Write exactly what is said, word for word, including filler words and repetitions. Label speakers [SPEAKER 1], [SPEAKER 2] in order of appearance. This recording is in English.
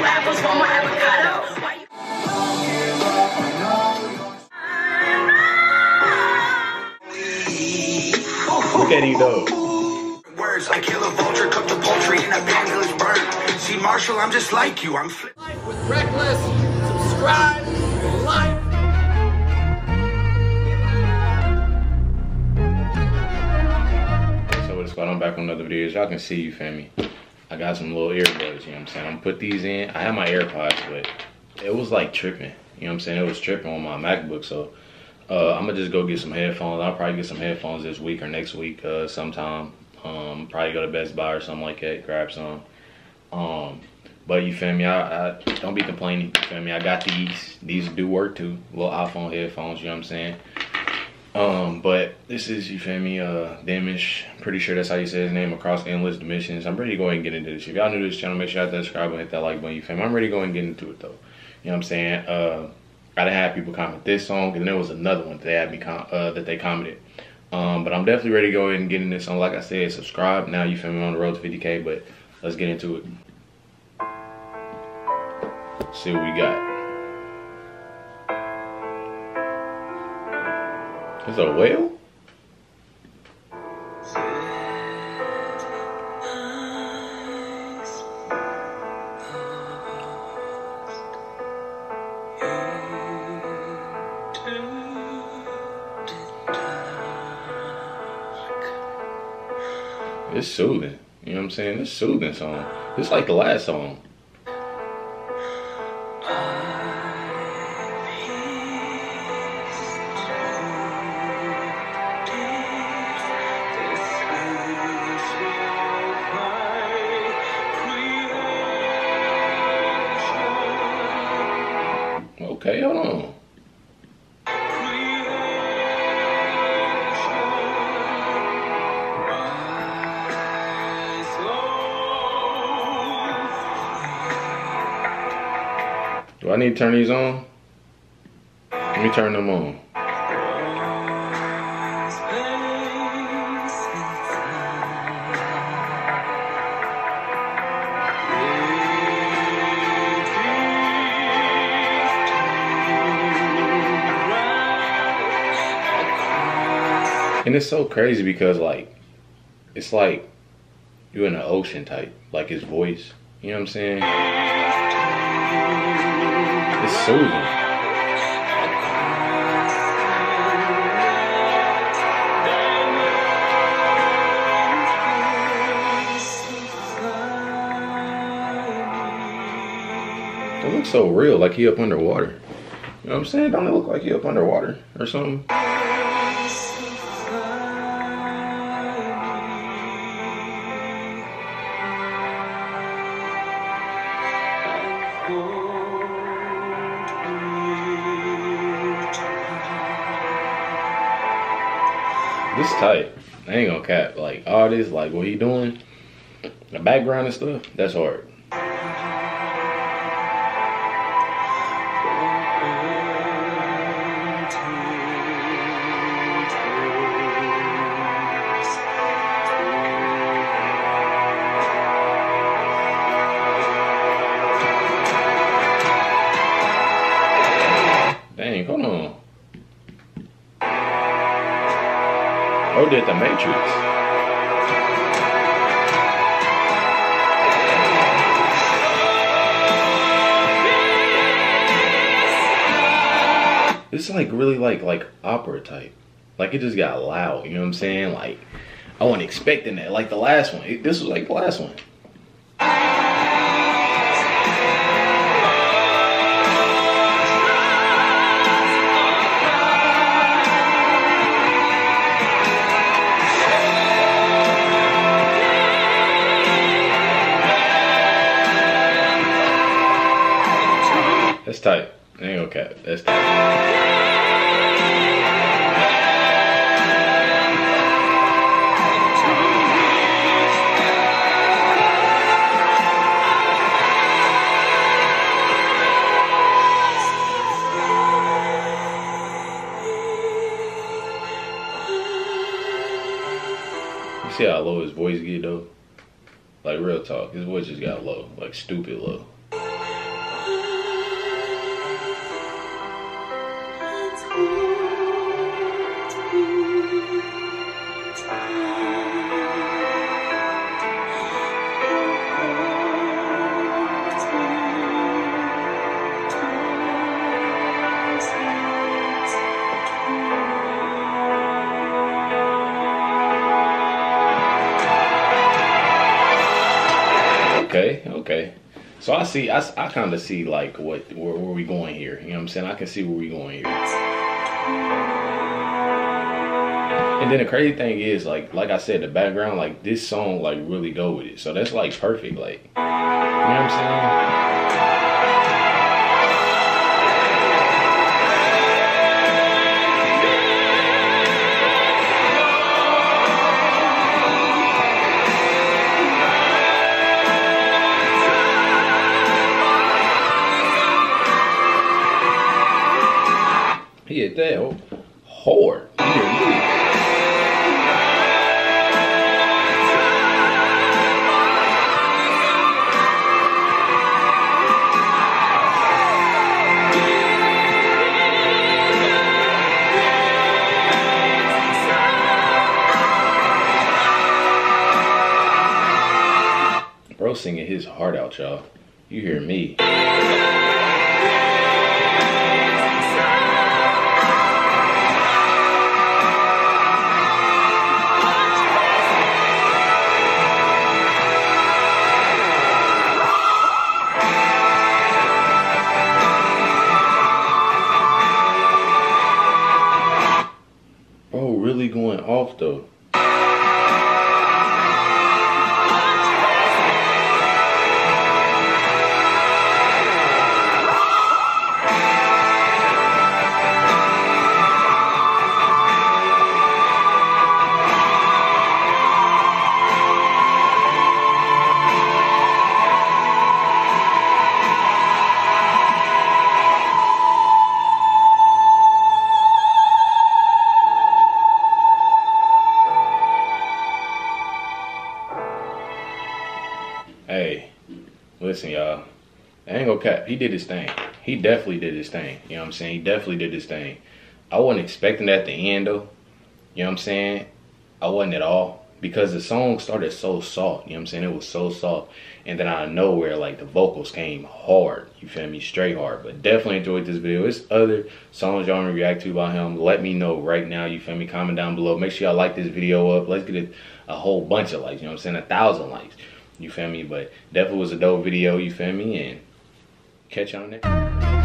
[SPEAKER 1] apples, one more avocado. Why you
[SPEAKER 2] Look at him though.
[SPEAKER 3] Words, I kill a vulture, cook the poultry in a pan till it's burnt. See, Marshall, I'm just like you. I'm flip.
[SPEAKER 4] With Reckless, subscribe, like.
[SPEAKER 2] So what's going on? Back on another video. As y'all can see, you feel me? I got some little earbuds, you know what I'm saying? I'm gonna put these in. I have my AirPods, but it was like tripping. You know what I'm saying? It was tripping on my MacBook, so uh, I'm gonna just go get some headphones. I'll probably get some headphones this week or next week uh, sometime. Um, probably go to Best Buy or something like that, grab some. Um, but you feel me? I, I don't be complaining. You feel me? I got these. These do work too. Little iPhone headphones. You know what I'm saying? Um, but this is, you feel me? Uh, Demish. Pretty sure that's how you say his name. Across Endless Dimensions. I'm ready to go ahead and get into this. If y'all new to this channel, make sure y'all hit that subscribe and hit that like button. You feel me? I'm ready to go ahead and get into it though. You know what I'm saying? Uh, I done had people comment this song, and there was another one that they had me com uh, that they commented. Um, but I'm definitely ready to go ahead and get in this song. Like I said, subscribe. Now you feel me, on the road to fifty K, but let's get into it. Let's see what we got. Is it a whale? It's soothing. You know what I'm saying? It's a soothing song. It's like the last song. Okay, hold on. Do I need to turn these on? Let me turn them on. And it's so crazy because like, it's like you're in the ocean type, like his voice, you know what I'm saying? It's soothing. It looks so real, like he up underwater. You know what I'm saying? Don't it look like he up underwater or something? This tight. I ain't gonna cap. Like all this, like what he doing, the background and stuff, that's hard. Dang, hold on. Oh, did the Matrix. It's like really like like opera type. Like it just got loud, you know what I'm saying? Like I wasn't expecting that. Like the last one. It, this was like the last one. That's tight. I ain't gonna cap. That's tight. You see how low his voice get though? Like real talk, his voice just got low, like stupid low. So I see, I, I kind of see like what, where, where we going here. You know what I'm saying? I can see where we going here. And then the crazy thing is, like, like I said, the background, like this song, like really go with it. So that's like perfect, like, you know what I'm saying? He hit that oh, hard. You hear me? Bro singing his heart out, y'all. You hear me? Bro, really going off though. Hey, listen, y'all. I ain't gonna cap. He did his thing. He definitely did his thing. You know what I'm saying? He definitely did his thing. I wasn't expecting that at the end, though. You know what I'm saying? I wasn't at all. Because the song started so soft. You know what I'm saying? It was so soft. And then out of nowhere, like, the vocals came hard. You feel me? Straight hard. But definitely enjoyed this video. There's other songs y'all want to react to by him. Let me know right now. You feel me? Comment down below. Make sure y'all like this video up. Let's get a, a whole bunch of likes. You know what I'm saying? A thousand likes. You feel me? But definitely was a dope video, you feel me? And catch y'all next.